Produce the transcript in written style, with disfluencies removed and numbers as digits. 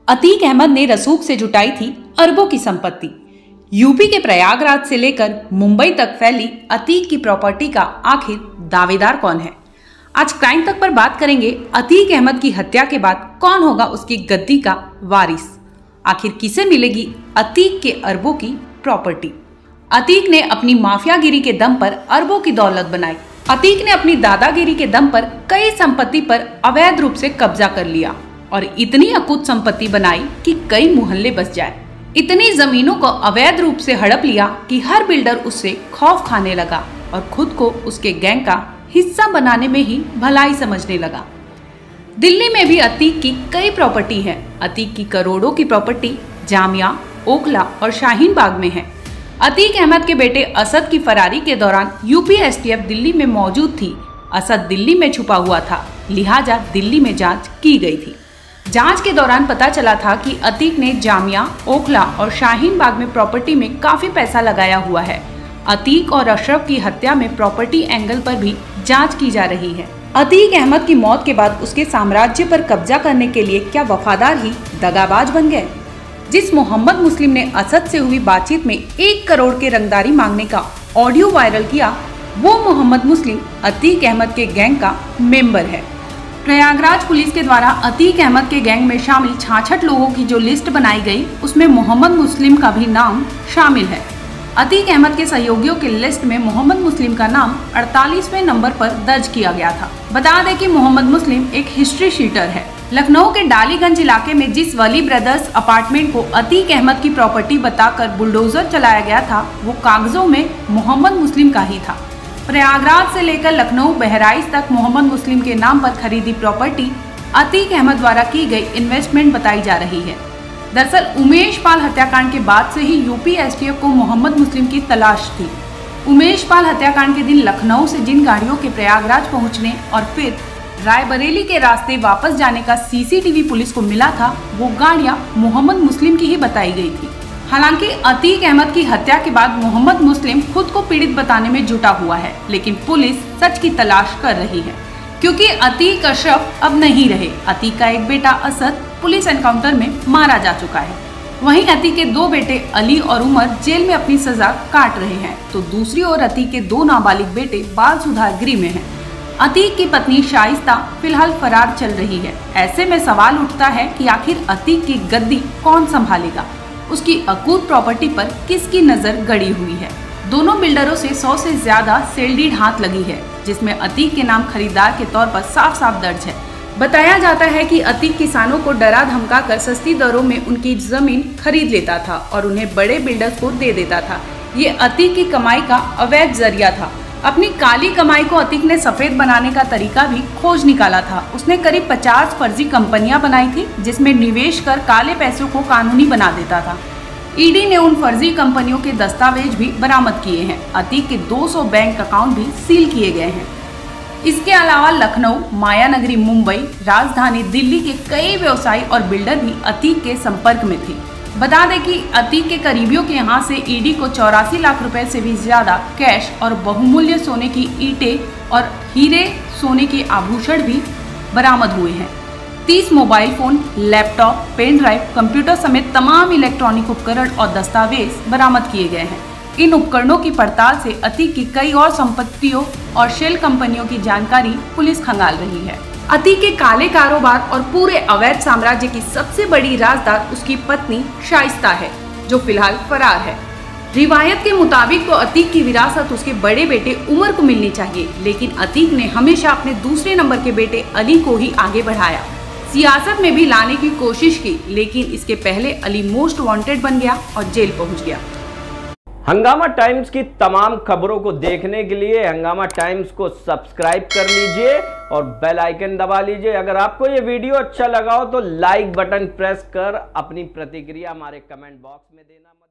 अतीक अहमद ने रसूख से जुटाई थी अरबों की संपत्ति। यूपी के प्रयागराज से लेकर मुंबई तक फैली अतीक की प्रॉपर्टी का आखिर दावेदार कौन है? आज क्राइम तक पर बात करेंगे। अतीक अहमद की हत्या के बाद कौन होगा उसकी गद्दी का वारिस? आखिर किसे मिलेगी अतीक के अरबों की प्रॉपर्टी? अतीक ने अपनी माफियागिरी के दम पर अरबों की दौलत बनाई। अतीक ने अपनी दादागिरी के दम पर कई संपत्ति पर अवैध रूप से कब्जा कर लिया और इतनी अकूत संपत्ति बनाई कि कई मोहल्ले बस जाए। इतनी जमीनों को अवैध रूप से हड़प लिया कि हर बिल्डर उससे खौफ खाने लगा और खुद को उसके गैंग का हिस्सा बनाने में ही भलाई समझने लगा। दिल्ली में भी अतीक की कई प्रॉपर्टी है। अतीक की करोड़ों की प्रॉपर्टी जामिया, ओखला और शाहीन बाग में है। अतीक अहमद के बेटे असद की फरारी के दौरान यूपी एसटीएफ दिल्ली में मौजूद थी। असद दिल्ली में छुपा हुआ था, लिहाजा दिल्ली में जांच की गई थी। जांच के दौरान पता चला था कि अतीक ने जामिया, ओखला और शाहीन बाग में प्रॉपर्टी में काफी पैसा लगाया हुआ है। अतीक और अशरफ की हत्या में प्रॉपर्टी एंगल पर भी जांच की जा रही है। अतीक अहमद की मौत के बाद उसके साम्राज्य पर कब्जा करने के लिए क्या वफादार ही दगाबाज बन गए? जिस मोहम्मद मुस्लिम ने असद से हुई बातचीत में 1 करोड़ के रंगदारी मांगने का ऑडियो वायरल किया, वो मोहम्मद मुस्लिम अतीक अहमद के गैंग का मेंबर है। प्रयागराज पुलिस के द्वारा अतीक अहमद के गैंग में शामिल 66 लोगों की जो लिस्ट बनाई गई, उसमें मोहम्मद मुस्लिम का भी नाम शामिल है। अतीक अहमद के सहयोगियों की लिस्ट में मोहम्मद मुस्लिम का नाम 48वें नंबर पर दर्ज किया गया था। बता दें कि मोहम्मद मुस्लिम एक हिस्ट्री शीटर है। लखनऊ के डालीगंज इलाके में जिस वली ब्रदर्स अपार्टमेंट को अतीक अहमद की प्रॉपर्टी बताकर बुलडोजर चलाया गया था, वो कागजों में मोहम्मद मुस्लिम का ही था। प्रयागराज से लेकर लखनऊ बहराइच तक मोहम्मद मुस्लिम के नाम पर खरीदी प्रॉपर्टी अतीक अहमद द्वारा की गई इन्वेस्टमेंट बताई जा रही है। दरअसल उमेश पाल हत्याकांड के बाद से ही यूपी एसटीएफ को मोहम्मद मुस्लिम की तलाश थी। उमेश पाल हत्याकांड के दिन लखनऊ से जिन गाड़ियों के प्रयागराज पहुंचने और फिर रायबरेली के रास्ते वापस जाने का सीसीटीवी पुलिस को मिला था, वो गाड़ियां मोहम्मद मुस्लिम की ही बताई गई थी। हालांकि अतीक अहमद की हत्या के बाद मोहम्मद मुस्लिम खुद को पीड़ित बताने में जुटा हुआ है, लेकिन पुलिस सच की तलाश कर रही है क्योंकि अतीक अशरफ अब नहीं रहे। अतीक का एक बेटा असद पुलिस एनकाउंटर में मारा जा चुका है। वहीं अतीक के 2 बेटे अली और उमर जेल में अपनी सजा काट रहे हैं, तो दूसरी ओर अतीक के 2 नाबालिग बेटे बाल सुधार गृह में हैं। अतीक की पत्नी शाइस्ता फिलहाल फरार चल रही है। ऐसे में सवाल उठता है कि आखिर अतीक की गद्दी कौन संभालेगा? उसकी अकूत प्रॉपर्टी पर किसकी नजर गड़ी हुई है? दोनों बिल्डरों से 100 से ज्यादा सेल डीड हाथ लगी है, जिसमें अतीक के नाम खरीदार के तौर पर साफ साफ दर्ज है। बताया जाता है कि अतीक किसानों को डरा धमका कर सस्ती दरों में उनकी जमीन खरीद लेता था और उन्हें बड़े बिल्डर्स को दे देता था। ये अतीक की कमाई का अवैध जरिया था। अपनी काली कमाई को अतीक ने सफेद बनाने का तरीका भी खोज निकाला था। उसने करीब 50 फर्जी कंपनियां बनाई थी, जिसमें निवेश कर काले पैसों को कानूनी बना देता था। ईडी ने उन फर्जी कंपनियों के दस्तावेज भी बरामद किए हैं। अतीक के 200 बैंक अकाउंट भी सील किए गए हैं। इसके अलावा लखनऊ, मायानगरी मुंबई, राजधानी दिल्ली के कई व्यवसायी और बिल्डर भी अतीक के संपर्क में थे। बता दें कि अतीक के करीबियों के यहाँ से ईडी को 84 लाख रुपए से भी ज्यादा कैश और बहुमूल्य सोने की ईंटें और हीरे सोने के आभूषण भी बरामद हुए हैं। 30 mobile phone, laptop, pen drive, computer समेत तमाम इलेक्ट्रॉनिक उपकरण और दस्तावेज बरामद किए गए हैं। इन उपकरणों की पड़ताल से अतीक की कई और संपत्तियों और शेल कंपनियों की जानकारी पुलिस खंगाल रही है। अतीक के काले कारोबार और पूरे अवैध साम्राज्य की सबसे बड़ी राजदार उसकी पत्नी शाइस्ता है, जो फिलहाल फरार है। रिवायत के मुताबिक तो अतीक की विरासत उसके बड़े बेटे उमर को मिलनी चाहिए, लेकिन अतीक ने हमेशा अपने दूसरे नंबर के बेटे अली को ही आगे बढ़ाया। सियासत में भी लाने की कोशिश की, लेकिन इसके पहले अली मोस्ट वांटेड बन गया और जेल पहुंच गया। हंगामा टाइम्स की तमाम खबरों को देखने के लिए हंगामा टाइम्स को सब्सक्राइब कर लीजिए और बेल आइकन दबा लीजिए। अगर आपको ये वीडियो अच्छा लगा हो तो लाइक बटन प्रेस कर अपनी प्रतिक्रिया हमारे कमेंट बॉक्स में देना मत